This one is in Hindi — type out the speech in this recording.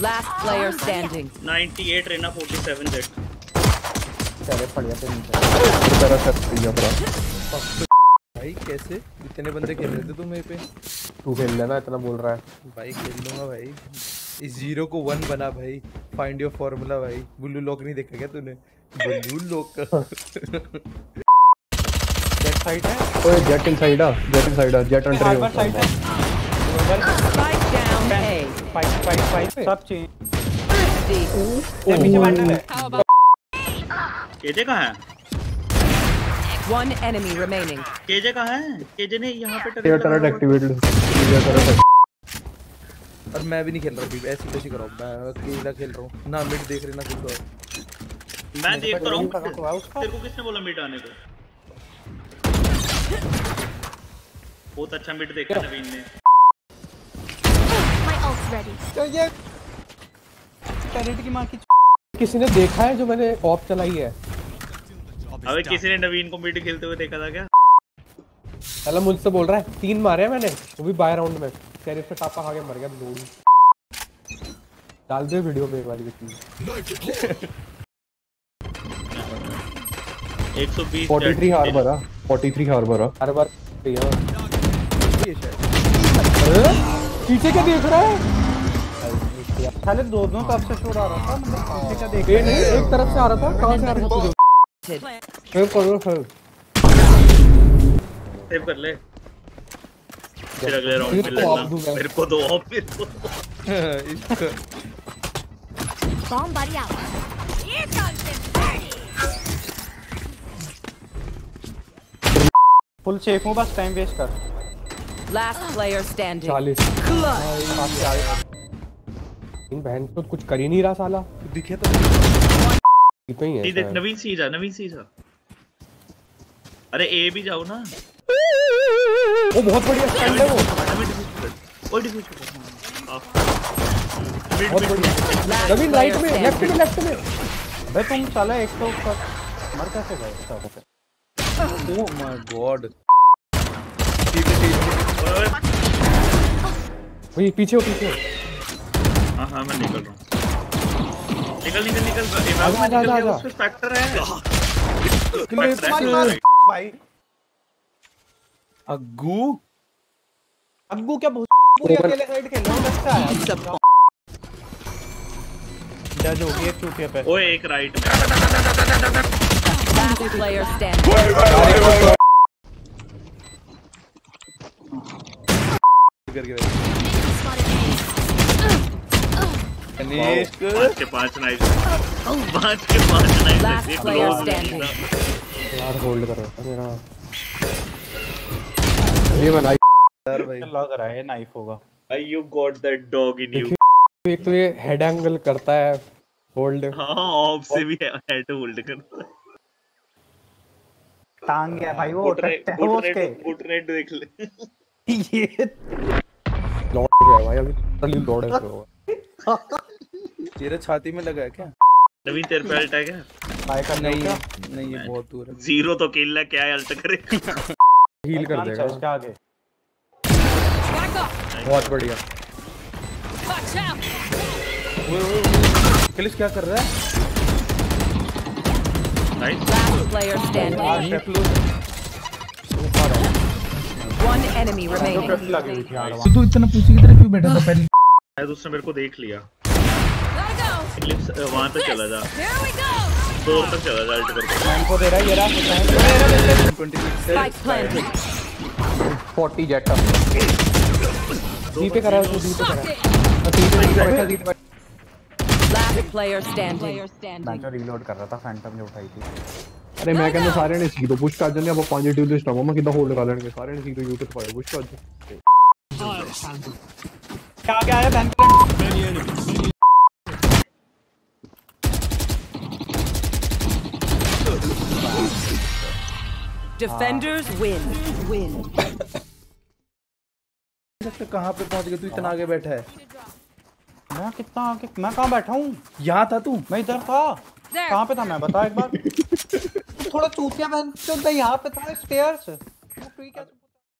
Last player standing. 98 Reyna 47 Jett. चले पड़ गया तेरे भाई कैसे इतने बंदे खेल रहे थे तुम मेरे पे। तू खेल लेना इतना बोल रहा है भाई खेल लूंगा भाई। इस 0 को 1 बना भाई। फाइंड योर फॉर्मूला भाई। ब्लू लॉक नहीं देखा क्या तूने? ब्लू लॉक जेट साइड है। ओए जेट इनसाइड आ जेट अंडर है Spike down A. फाइट सब चीज Pीछे बैठा है। केजे कहाँ है? One enemy remaining. केजे कहाँ है? केजे ने यहाँ पे टर्रेट एक्टिवेटेड और मैं भी नहीं खेल रहा अभी। ऐसी कैसी करो मैं अकेला खेल रहा हूँ ना। मिड देख रहे ना कुछ और। मैं देख तो रहा हूँ। तेरे को किसने बोला मिड आने को? बहुत अच्छा मिड देखा नवीन ने। My ult's ready. तो ये टर्रेट की मां की किसी ने देखा है जो मैंने ऑफ चलाई है? अबे किसी ने नवीन को मिड खेलते हुए देखा था क्या? पहले मुझसे बोल रहा है 3 मारे मैंने वो भी बाय राउंड में। कैरियर से टापा खा के मर गया लोड। डाल दे वीडियो में एक वाली की 120 43 हार्बर आ 43 हार्बर आ हार्बर भैया ये शायद पीछे क्या देख रहा है? पहले दोनों तरफ से शोर आ रहा था मतलब पीछे का देख ये नहीं एक तरफ से आ रहा था। कहां से आ रहा था? सेव करो सेव कर ले। फिर अगले राउंड में लेना। मेरे को दो ऑफ फिर को इसको Bomb buddy out. Here comes the party. Full safe हूं बस टाइम वेस्ट कर। Last player standing. 40 इन बहन तो कुछ कर ही नहीं रहा साला। दिखे तो इतना ही है। देख नवीन सीजा अरे ए भी जाओ ना। वो बहुत बढ़िया स्टैंड है वो। बहुत बढ़िया नवीन राइट में लेफ्ट में भाई तुम साला एक तो मर कैसे गए सब? Oh my god. वही पीछे हाँ मैं निकल रहा हूँ। निकल आजा। उसमें फैक्टर है। भाई अग्गू क्या बहुत पूरी अकेले साइड खेल रहा हूं लगता है। जज हो गई एक चूतिया पे। ओए एक राइट में। Last player standing. अनिष्क 5 के 5 नाइस। Last player standing. यार होल्ड करो मेरा ये बनाई यार भाई। लग रहा है नाइफ होगा। You got that dog in you. एक तो ये हेड एंगल करता है होल्ड। हाँ ऑफ से भी हेड होल्ड करता है। टांग गया भाई वो घुटने देख ले। ये लॉर्ड है भाई अभी टोटली लॉर्ड है वो। तेरे छाती में लगा है क्या? नवीन तेरे पे अल्ट है क्या? ट्राई कर नहीं ये बहुत दूर है। 0 तो किल है क्या अल्ट करे? हील कर देगा इसके आगे। बहुत बढ़िया। किलिस क्या कर रहा है? Last player standing. One enemy remaining. तू इतना पूछी की तरह क्यों बैठा था पहले? शायद उसने मेरे को देख लिया। वहां तक चला जा। डोर तक चला जा अल्ट करके। इनको दे रहा है ये रहा। Spike planted. 40 जेट अप डी पे करा डी पे बैठा। Last player standing. मैं तो रीलोड कर रहा था फैंटम जो उठाई थी। अरे मैं कहना सारे ने सीधो पुश कर जने अब पॉजिटिव लिस्ट आवा मैं किदा होल्ड कर लेंगे सारे ने सीधो यूट्यूब पर पुश कर दे। क्या आया बहन? Defenders win. कहाँ पे पहुँच गया तू? इतना आगे बैठा है। मैं कितना आगे? मैं कहाँ बैठा हूँ? यहाँ था तू? मैं इधर था। कहाँ पे था मैं बता एक बार। थोड़ा चूतिया बहन चल यहाँ पे था स्टेयर्स।